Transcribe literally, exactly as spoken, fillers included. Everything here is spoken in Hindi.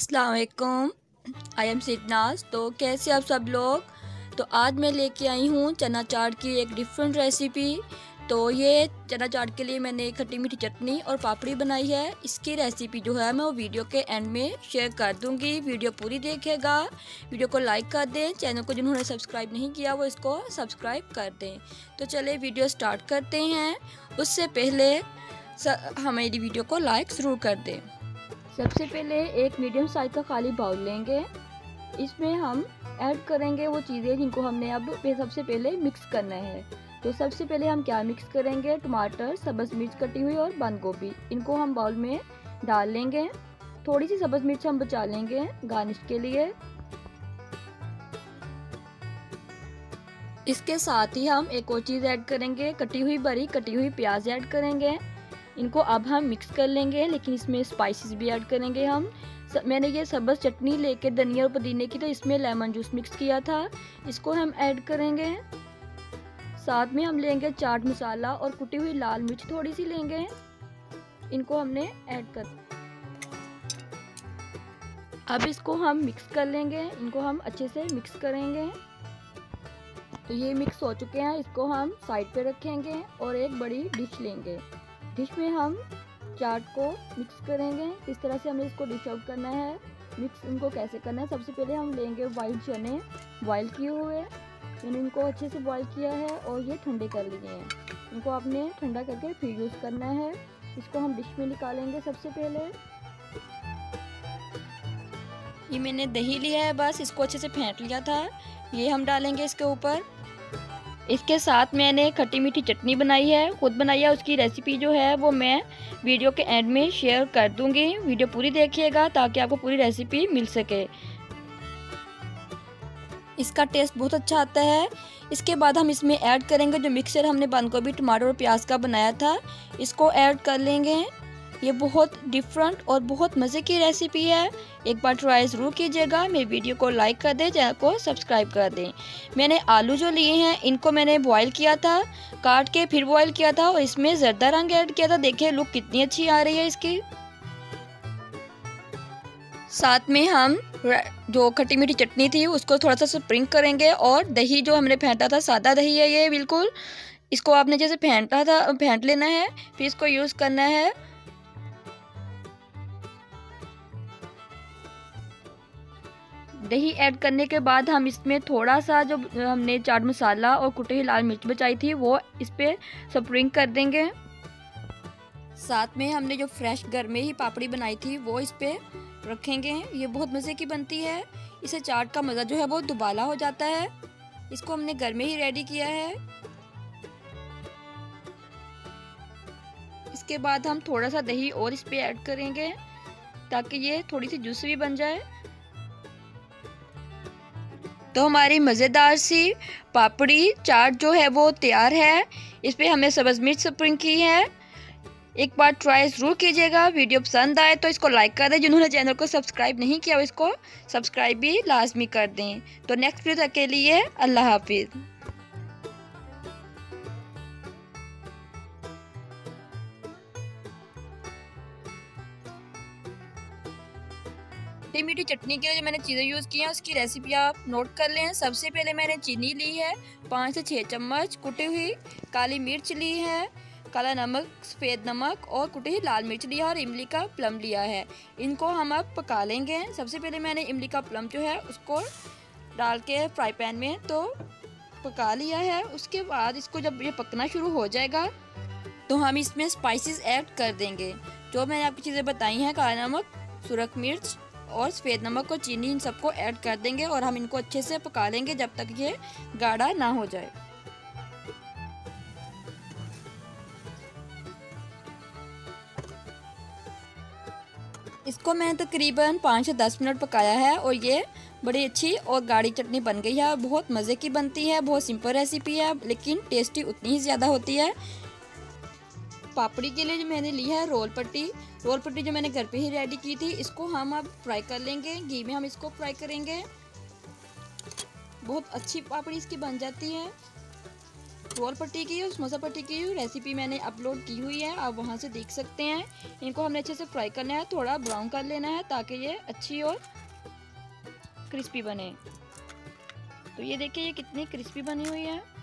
अस्सलाम वालेकुम। I am Sidnaz. तो कैसे आप सब लोग। तो आज मैं लेके आई हूँ चना चाट की एक डिफरेंट रेसिपी। तो ये चना चाट के लिए मैंने खट्टी मीठी चटनी और पापड़ी बनाई है। इसकी रेसिपी जो है मैं वो वीडियो के एंड में शेयर कर दूँगी। वीडियो पूरी देखेगा, वीडियो को लाइक कर दें, चैनल को जिन्होंने सब्सक्राइब नहीं किया वो इसको सब्सक्राइब कर दें। तो चले वीडियो स्टार्ट करते हैं। उससे पहले हमारी वीडियो को लाइक ज़रूर कर दें। सबसे पहले एक मीडियम साइज का खाली बाउल लेंगे। इसमें हम ऐड करेंगे वो चीज़ें जिनको हमने अब सबसे पहले मिक्स करना है। तो सबसे पहले हम क्या मिक्स करेंगे, टमाटर, सब्ज़ मिर्च कटी हुई और बंद गोभी, इनको हम बाउल में डाल लेंगे। थोड़ी सी सब्ज़ मिर्च हम बचा लेंगे गार्निश के लिए। इसके साथ ही हम एक और चीज़ ऐड करेंगे, कटी हुई बारीक कटी हुई प्याज ऐड करेंगे। इनको अब हम मिक्स कर लेंगे, लेकिन इसमें स्पाइसेस भी ऐड करेंगे हम। स, मैंने ये सब्ज़ चटनी लेके धनिया और पुदीने की, तो इसमें लेमन जूस मिक्स किया था, इसको हम ऐड करेंगे। साथ में हम लेंगे चाट मसाला और कुटी हुई लाल मिर्च थोड़ी सी लेंगे, इनको हमने ऐड कर। अब इसको हम मिक्स कर लेंगे, इनको हम अच्छे से मिक्स करेंगे। तो ये मिक्स हो चुके हैं, इसको हम साइड पे रखेंगे और एक बड़ी डिश लेंगे। डिश में हम चाट को मिक्स करेंगे। इस तरह से हमें इसको डिश आउट करना है। मिक्स इनको कैसे करना है, सबसे पहले हम लेंगे वाइट चने बॉयल किए हुए। मैंने इनको अच्छे से बॉयल किया है और ये ठंडे कर लिए हैं। इनको आपने ठंडा करके फिर यूज़ करना है। इसको हम डिश में निकालेंगे। सबसे पहले ये मैंने दही लिया है, बस इसको अच्छे से फेंट लिया था, ये हम डालेंगे इसके ऊपर। इसके साथ मैंने खट्टी मीठी चटनी बनाई है, खुद बनाई है। उसकी रेसिपी जो है वो मैं वीडियो के एंड में शेयर कर दूंगी। वीडियो पूरी देखिएगा ताकि आपको पूरी रेसिपी मिल सके। इसका टेस्ट बहुत अच्छा आता है। इसके बाद हम इसमें ऐड करेंगे जो मिक्सचर हमने बंद गोभी टमाटर और प्याज का बनाया था, इसको ऐड कर लेंगे। ये बहुत डिफरेंट और बहुत मज़े की रेसिपी है, एक बार ट्राई ज़रूर कीजिएगा। मेरी वीडियो को लाइक कर दें, चैनल को सब्सक्राइब कर दें। मैंने आलू जो लिए हैं इनको मैंने बॉईल किया था, काट के फिर बॉईल किया था और इसमें जर्दा रंग ऐड किया था। देखिए लुक कितनी अच्छी आ रही है इसकी। साथ में हम जो खट्टी मीठी चटनी थी उसको थोड़ा सा स्प्रिंग करेंगे और दही जो हमने फेंटा था, सादा दही है ये बिल्कुल, इसको आपने जैसे फेंटा था फेंट लेना है, फिर इसको यूज़ करना है। दही ऐड करने के बाद हम इसमें थोड़ा सा जो हमने चाट मसाला और कुटी हुई लाल मिर्च बचाई थी वो इस पर स्प्रिंग कर देंगे। साथ में हमने जो फ्रेश घर में ही पापड़ी बनाई थी वो इस पे रखेंगे। ये बहुत मज़े की बनती है, इसे चाट का मज़ा जो है वो दुबाला हो जाता है। इसको हमने घर में ही रेडी किया है। इसके बाद हम थोड़ा सा दही और इस पे ऐड करेंगे ताकि ये थोड़ी सी जूसी भी बन जाए। तो हमारी मज़ेदार सी पापड़ी चाट जो है वो तैयार है। इस पर हमने सब्ज़ मिर्च स्प्रिंग की है। एक बार ट्राई ज़रूर कीजिएगा। वीडियो पसंद आए तो इसको लाइक कर दें, जिन्होंने चैनल को सब्सक्राइब नहीं किया वो इसको सब्सक्राइब भी लाजमी कर दें। तो नेक्स्ट वीडियो तक के लिए अल्लाह हाफिज़। खट्टी मीठी चटनी के लिए जो मैंने चीज़ें यूज़ की हैं उसकी रेसिपी आप नोट कर लें। सबसे पहले मैंने चीनी ली है पाँच से छः चम्मच, कुटी हुई काली मिर्च ली है, काला नमक, सफ़ेद नमक और कुटी हुई लाल मिर्च लिया और इमली का प्लम लिया है। इनको हम अब पका लेंगे। सबसे पहले मैंने इमली का प्लम जो है उसको डाल के फ्राई पैन में तो पका लिया है। उसके बाद इसको जब ये पकना शुरू हो जाएगा तो हम इसमें स्पाइसेस ऐड कर देंगे। जो मैंने आपकी चीज़ें बताई हैं, काला नमक, सुरख मिर्च और सफ़ेद नमक और चीनी, इन सबको ऐड कर देंगे और हम इनको अच्छे से पका लेंगे जब तक ये गाढ़ा ना हो जाए। इसको मैंने तकरीबन पाँच से दस मिनट पकाया है और ये बड़ी अच्छी और गाढ़ी चटनी बन गई है। बहुत मज़े की बनती है, बहुत सिंपल रेसिपी है लेकिन टेस्टी उतनी ही ज़्यादा होती है। पापड़ी के लिए जो मैंने ली है रोल पट्टी, रोल पट्टी जो मैंने घर पे ही रेडी की थी, इसको हम अब फ्राई कर लेंगे। घी में हम इसको फ्राई करेंगे। बहुत अच्छी पापड़ी इसकी बन जाती है। रोल पट्टी की समोसा पट्टी की रेसिपी मैंने अपलोड की हुई है, आप वहाँ से देख सकते हैं। इनको हमने अच्छे से फ्राई करना है, थोड़ा ब्राउन कर लेना है ताकि ये अच्छी और क्रिस्पी बने। तो ये देखिए ये कितनी क्रिस्पी बनी हुई है।